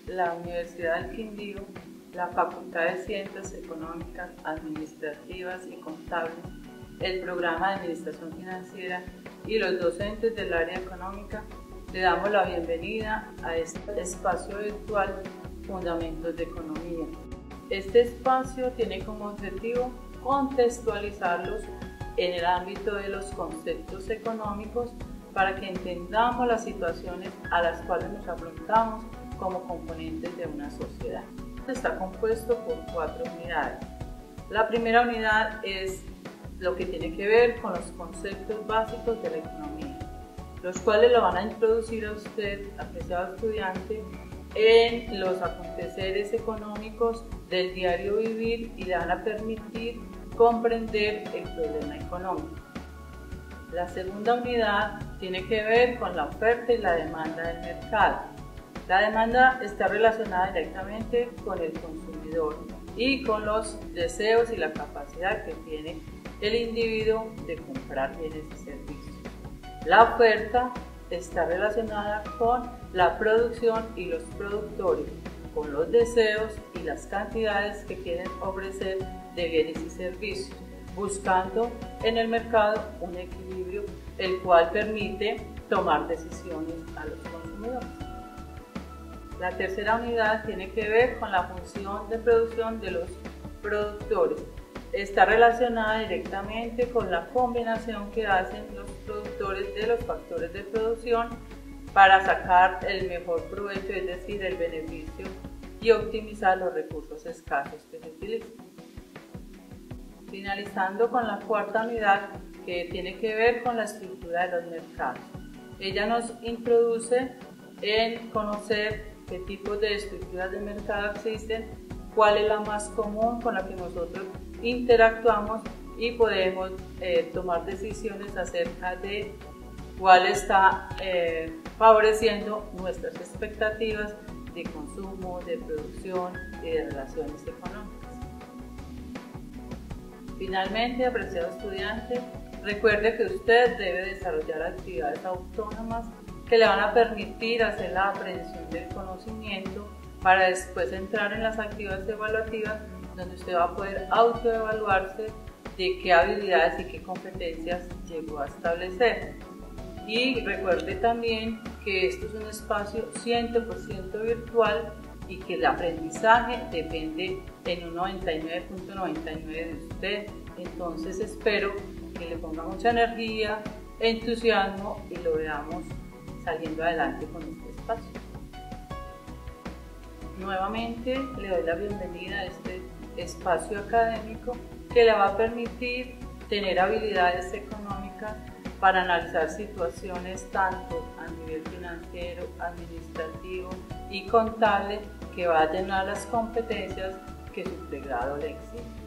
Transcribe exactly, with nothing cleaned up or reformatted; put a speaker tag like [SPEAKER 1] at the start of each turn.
[SPEAKER 1] la Universidad del Quindío, la Facultad de Ciencias Económicas, Administrativas y Contables, el Programa de Administración Financiera y los docentes del área económica, le damos la bienvenida a este espacio virtual Fundamentos de Economía. Este espacio tiene como objetivo contextualizarlos en el ámbito de los conceptos económicos para que entendamos las situaciones a las cuales nos afrontamos como componentes de una sociedad. Está compuesto por cuatro unidades. La primera unidad es lo que tiene que ver con los conceptos básicos de la economía, los cuales lo van a introducir a usted, apreciado estudiante, en los aconteceres económicos del diario vivir y le van a permitir comprender el problema económico. La segunda unidad tiene que ver con la oferta y la demanda del mercado. La demanda está relacionada directamente con el consumidor y con los deseos y la capacidad que tiene el individuo de comprar bienes y servicios. La oferta está relacionada con la producción y los productores, con los deseos y las cantidades que quieren ofrecer de bienes y servicios, buscando en el mercado un equilibrio el cual permite tomar decisiones a los consumidores. La tercera unidad tiene que ver con la función de producción de los productores. Está relacionada directamente con la combinación que hacen los productores de los factores de producción para sacar el mejor provecho, es decir, el beneficio y optimizar los recursos escasos que se utilizan. Finalizando con la cuarta unidad, que tiene que ver con la estructura de los mercados. Ella nos introduce en conocer qué tipos de estructuras de mercado existen, cuál es la más común con la que nosotros interactuamos y podemos eh, tomar decisiones acerca de cuál está eh, favoreciendo nuestras expectativas de consumo, de producción y de relaciones económicas. Finalmente, apreciado estudiante, recuerde que usted debe desarrollar actividades autónomas que le van a permitir hacer la aprehensión del conocimiento para después entrar en las actividades evaluativas donde usted va a poder autoevaluarse de qué habilidades y qué competencias llegó a establecer. Y recuerde también que esto es un espacio cien por ciento virtual y que el aprendizaje depende en un noventa y nueve punto noventa y nueve de usted. Entonces espero que le ponga mucha energía, entusiasmo y lo veamos saliendo adelante con este espacio. Nuevamente le doy la bienvenida a este espacio académico que le va a permitir tener habilidades económicas para analizar situaciones tanto a nivel financiero, administrativo y contable que vayan a las competencias que su pregrado le exige.